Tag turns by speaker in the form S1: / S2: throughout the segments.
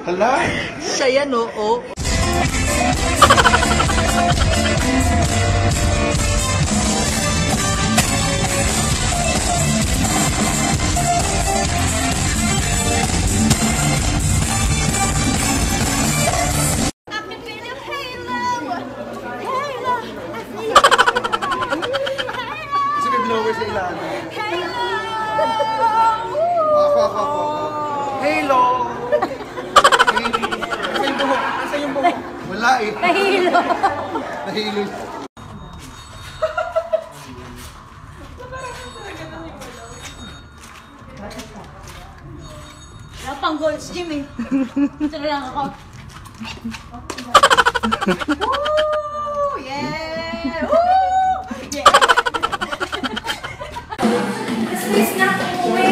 S1: Hala?
S2: Siya yan, oo.
S1: Kasi may blower sa ilalim. Hello! Nasaan yung buhok? Wala eh.
S3: Nahilo.
S1: Nahilo.
S3: Wala pang Gold's Gym eh. Ito lang ako. Woo! Yeah! Woo! Yeah! Please na umuwi.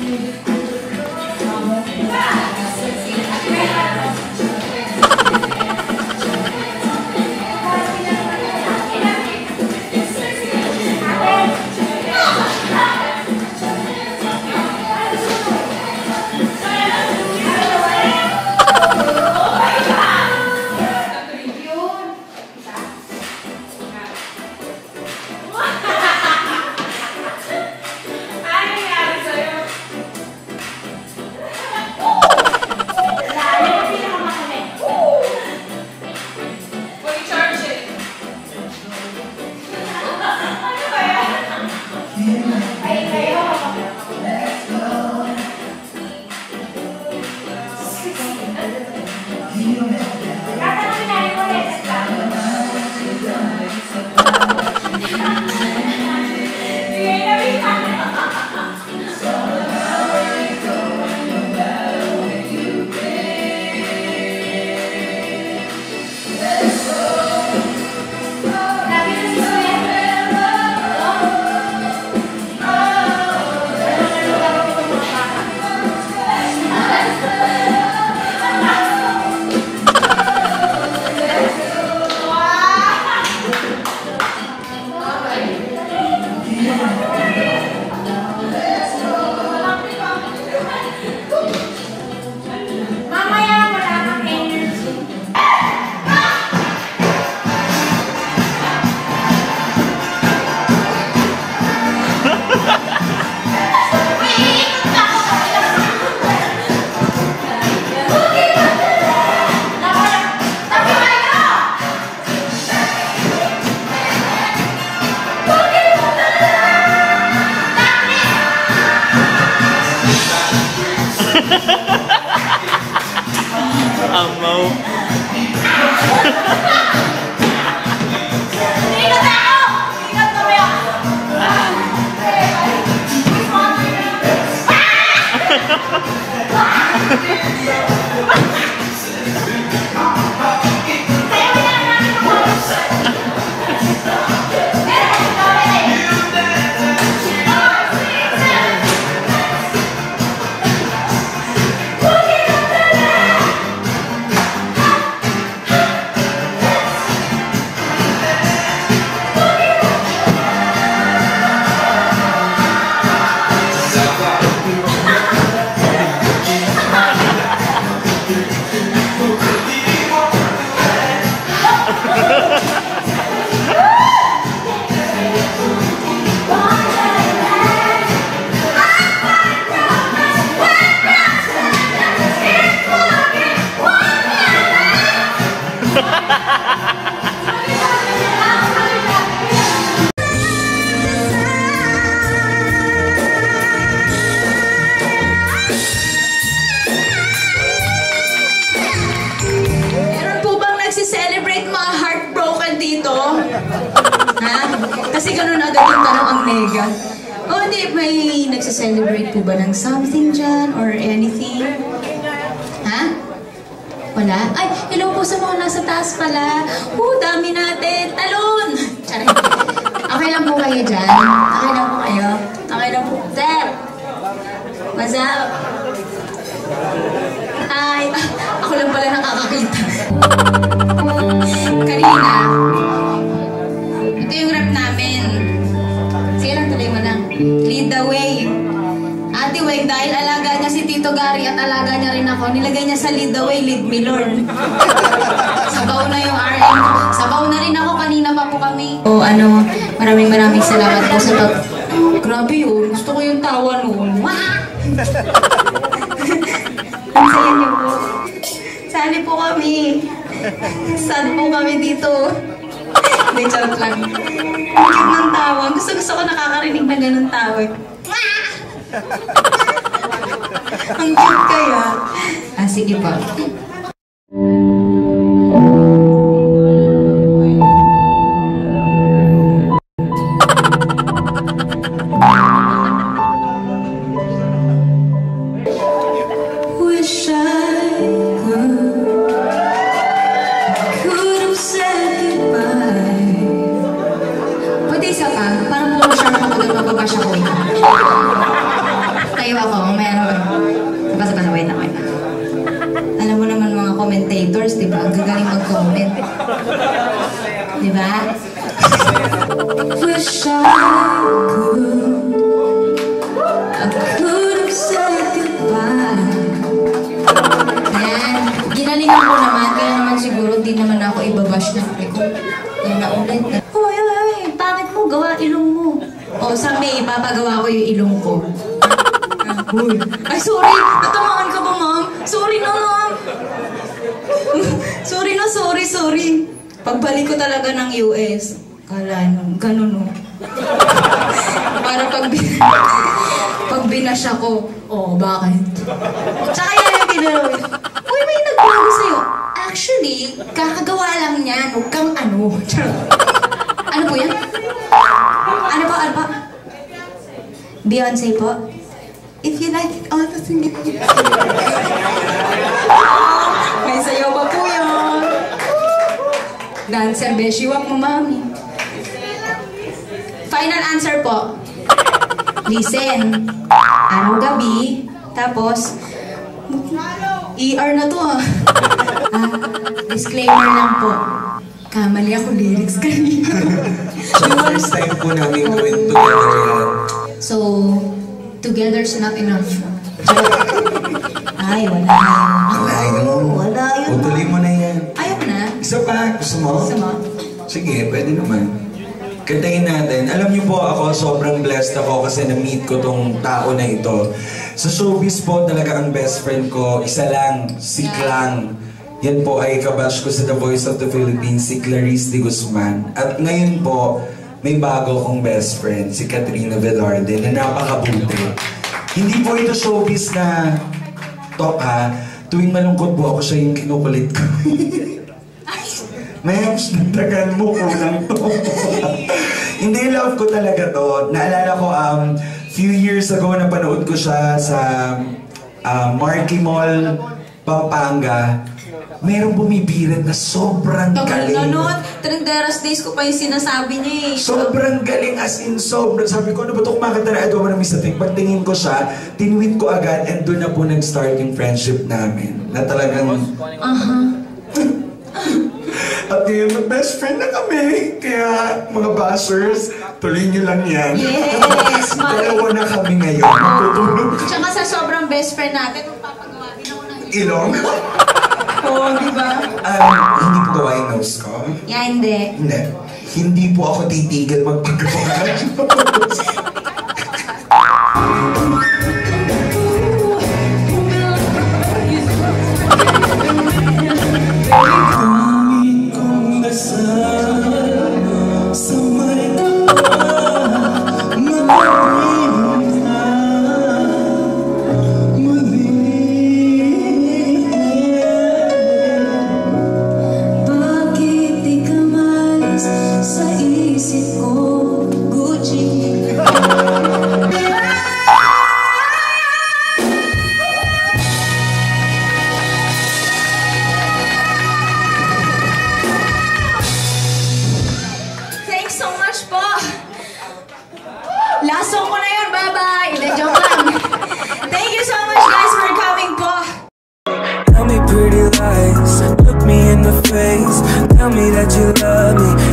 S2: Amaw.
S3: Kasi ganun agad yung tanong ang nega. O hindi, may nagsiselebrate po ba ng something dyan or anything? Ha? Wala? Ay, hello po sa mga nasa taas pala. Dami natin. Talon! Charay. Okay lang po kayo dyan? Okay lang po kayo? Okay lang po. Sir! What's up? Ay, ako lang pala nakakakita. Katrina. Ito yung rap namin. Sige lang, tuloy mo lang. Lead the way. Ate Weng, dahil alaga niya si Tito Gary at alaga niya rin ako, nilagay niya sa lead the way, lead me Lord. Sabaw na yung RM. Sabaw na rin ako, kanina pa po kami. O ano, maraming salamat po sa pag... Grabe yun, gusto ko yung tawa noon. Ang saya niyo po. Sali po kami. Sad po kami dito. Hindi, charot lang. Ang cute ng tawa. Gusto ko nakakarinig na ganun tawa. Ang cute kaya. Ah, sige pa. Wish I could have said goodbye. Pwede isa pa? Parang puro sharp ako doon mababash ako. Tayo ako, may ano ba? Basta, wait na. Alam mo naman mga commentators, di ba? Ang gagaling mag-comment. Di ba? Wish I could have said goodbye. Ayan, ginalingan ko naman, kaya naman siguro di naman ako ibabash na ko. Yan na ulit. Hoy, bakit mo gawa ilong mo? O, sa May, papagawa ko yung ilong ko. Ay, sorry! Natamaan ka ba, ma'am? Sorry na, ma'am! sorry. Pagbalik ko talaga ng US, kala nyo, ganun, no? Para pag binash ako, bakit? Tsaka yan yung tinuro. Uy, may nagbago sa'yo. Actually, kakagawa lang yan. Huwag kang ano. Ano po yan? Ano po? Beyonce po? If you like it, all the singing. May sayaw pa po yun. Dancer, beshi, wag mo, mami. Final answer po. Listen. Araw-gabi. Tapos, ER na to disclaimer lang po. Kamali ako lyrics kanina.
S4: So, first time po namin gawin together yan.
S3: So, together's not enough. Ay, wala yun.
S4: Utuloy mo na yan.
S3: Ayaw na.
S4: Isa pa, gusto mo?
S3: Gusto mo?
S4: Sige, pwede naman. Kantahin natin. Alam niyo po ako, sobrang blessed ako kasi na-meet ko tong tao na ito. Sa showbiz po, talaga ang best friend ko, isa lang, si Klang. Yan po ay kabash ko sa The Voice of the Philippines, si Clarice de Guzman. At ngayon po, may bago kong best friend, si Katrina Velarde, na napakabuti. Hindi po ito showbiz na talk ha. Tuwing malungkot po ako, siya yung kinukulit ko. Mems, nagtagan mo ko lang to. Hindi, love ko talaga to. Naalala ko, few years ago, napanood ko siya sa Marquee Mall, Pampanga. Merong bumibirit na sobrang galing.
S3: Ganon, Trenderas Days ko pa yung sinasabi niya eh.
S4: Sobrang galing, as in sobrang. Sabi ko, ano ba ito kumakanta na ito? Pagtingin ko siya, tinweet ko agad, and doon na po nag-start yung friendship namin. Na talagang... At ngayon, mag-best friend na kami. Kaya, mga bashers, tuloy niyo lang yan.
S3: Yes!
S4: Dalawa na kami ngayon.
S3: Tsaka sa sobrang best friend natin, magpapagawa din ako ng
S4: ilong?
S3: Oo, di ba?
S4: Hindi po gawa yung nose ko?
S3: Yeah, hindi.
S4: Hindi. Hindi po ako titigil magpagawa.
S3: Last song ko na yun, bye-bye! Joke lang. Thank you so much guys for coming po!
S5: Tell me pretty lies, look me in the face. Tell me that you love me,